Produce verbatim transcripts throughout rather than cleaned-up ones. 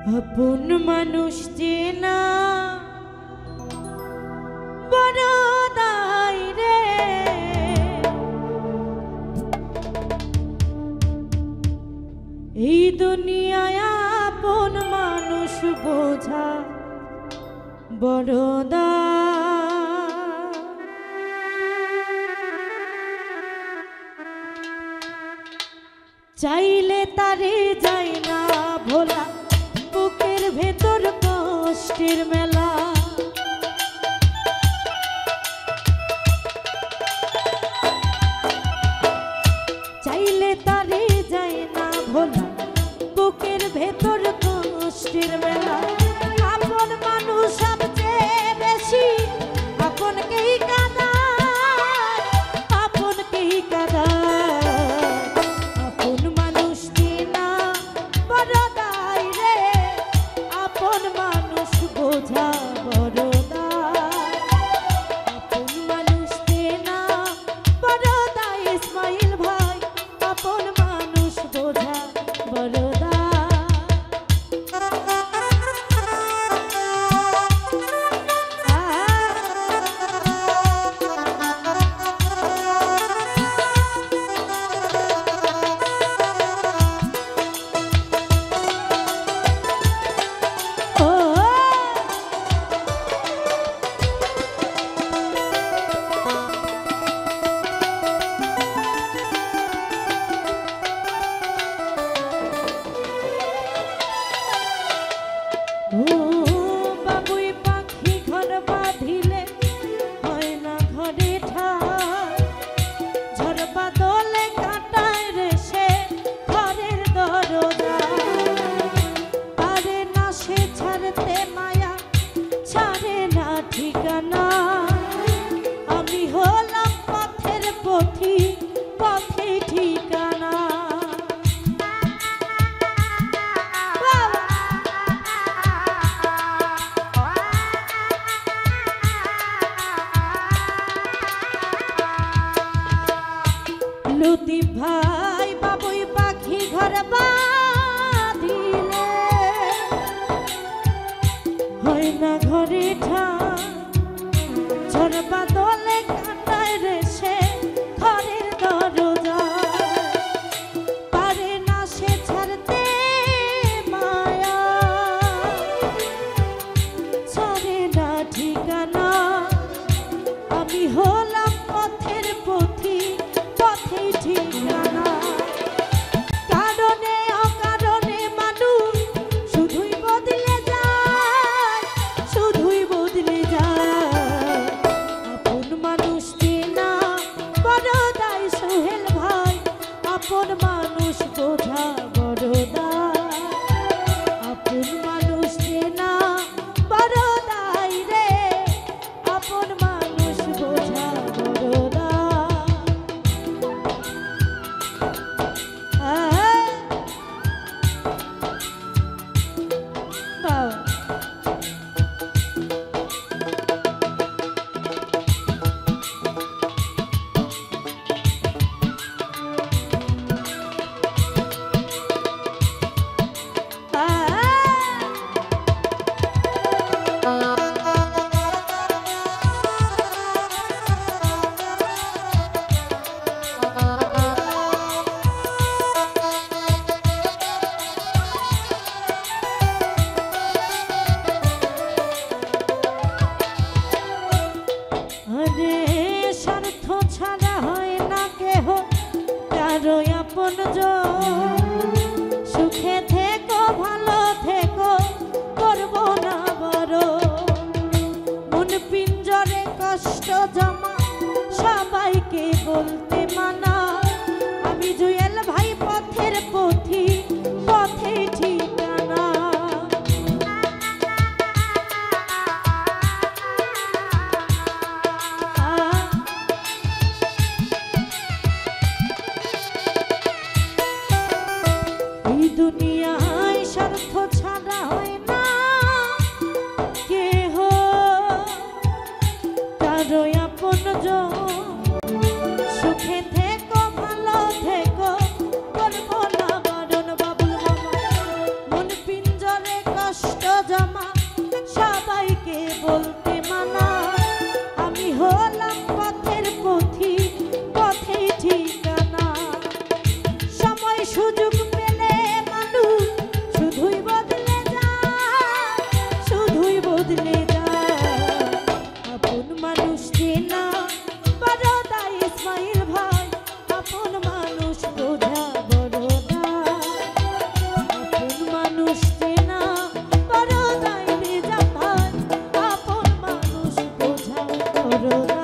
আপন মানুষ চেনা বড় দায় রে, এই দুনিয়ায় আপন মানুষ বোঝা বড় দায়। চাইলে তারে যায় না ভোলা, বুকের ভেতর কষ্টের মেলা। চাইলে তারে যায় না ভোলা, বুকের ভেতর কষ্টের মেলা। আপন মানুষ সবচেয়ে বেশি আপনকেই কাঁদায়, আপনকেই কাঁদায়। আপন মানুষ চেনা বড় দায় রে, আপন মানুষ বোঝা বড় দায়। আপন মানুষ চেনা বড় দায় ইসমাইল ভাই, আপন মানুষ বোঝা বড় দায়। আমি হলাম পথের পথি, পথে ঠিকানা। লতিফ ভাই বাবুই পাখি ঘর বাঁধিলে হয় না ঘরে ঠাই, ঝড় বাদলে কাটায় রে সে ঘরের দরজা। পারে না সে ছাড়তে মায়া, ছাড়ে না ঠিকানা। আমি হলাম পথের পথি, পথে ঠিকানা। কারণে অকারণে মানুষ শুধুই বদলে যায়, শুধুই বদলে যায়। আপন মানুষ চেনা বড় দায় সোহেল ভাই, আপন মানুষ বোঝা বড় দায়। আপন মানুষ চেনা বড় দায় রে, আপন মানুষ বোঝা বড় দায়। বাবা স্বার্থ ছাড়া হয় না কেহ কারো আপন জন। সুখে থেকো ভালো থেকো করব না বড়, মন পিঞ্জরে কষ্ট জমা সবাইকে বলতে মানা। আমি জুয়েল ভাই পথের পথি, পথে ঠিকানা। দুনিয়ায় স্বার্থ ছাড়া হয় না কেহ কারো আপন জন। সুখে থেকো ভালো থেকো করবো না বারণ। বাবুল মামা মন পিঞ্জরে সুযোগ পেলে মানুষ শুধুই বদলে যায়, শুধুই বদলে যায়। আপন মানুষ চেনা বড় দায় ইসমাইল ভাই, আপন মানুষ বোঝা বড় দায়। আপন মানুষ চেনা বড় দায় রেজা ভাই, আপন মানুষ বোঝা বড় দায়।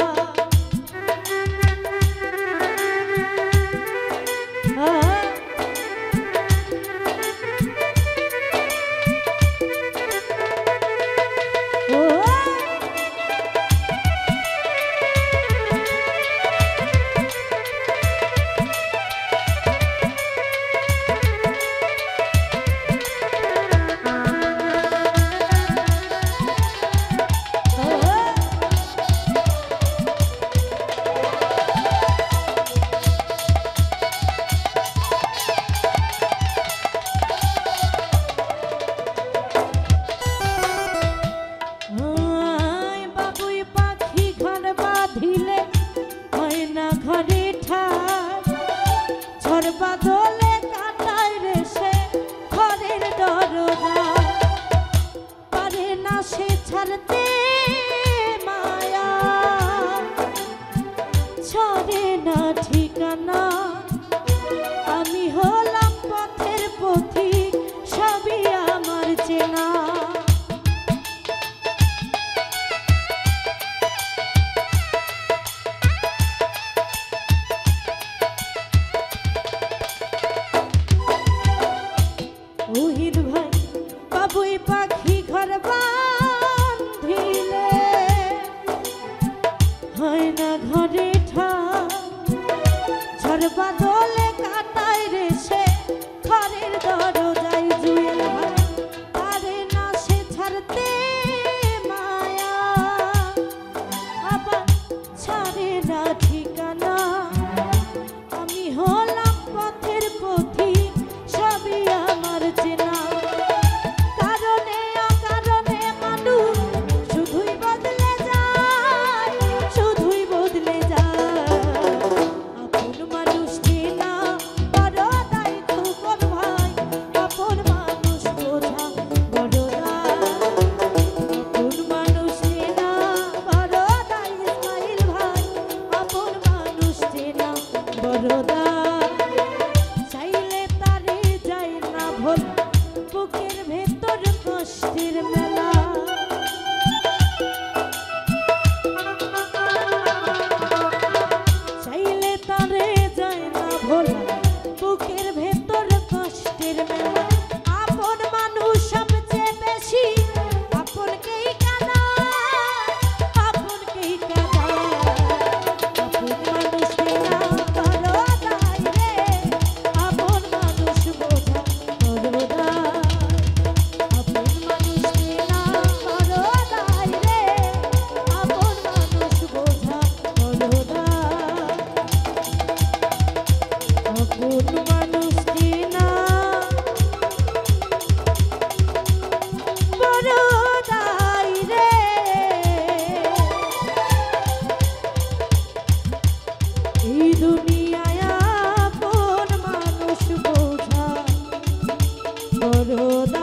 বাদলে কাটায় রে সে ঘরের দরজা, পারে না সে ছাড়তে মায়া, ছাড়ে না ঠিকানা। আমি হলাম পথের পথিক, সবই আমার চেনা। ওহিদ ভাই বাবুই পাখি ঘর বাঁধিলে হয় না ঘরে ঠাই, ঝড় বাদলে কাটায় রে সে ঘরের দরজায়। জুয়েল ভাই পারে না সে ছাড়তে মায়া, আবার ছাড়ে না ঠিকানা। আমি হলাম পথের পথিক, সবই আমার চেনা। কারণে অকারণে মানুষ শুধুই বদলে যায়, শুধুই বদলে যায়। আপন মানুষ চেনা বড় দায় খোকন ভাই, আপন মানুষ বোঝা বড় দায়। আপন মানুষ চেনা বড় দায় ইসমাইল ভাই, আপন মানুষ চেনা বড় দায়। চাইলে তারে যায় না ভোল, বুকের ভেতর কষ্টের মেলা। চাইলে তারে যায় না ভোল, বুকের ভেতর কষ্টের মেলা। আপন মানুষ সবচেয়ে বেশি আপনকেই কাঁদায়, আপনকেই কাঁদায়। আপন মানুষ চেনা বড় দায় রে, আপন মানুষ বোঝা বড় দায়। আপন মানুষ চেনা বড় দায় রে, আপন মানুষ বোঝা বড় দায়। আপন মানুষ চেনা বড় দায় রে, এই দুনিয়ায় আপন মানুষ বোঝা বড় দায়।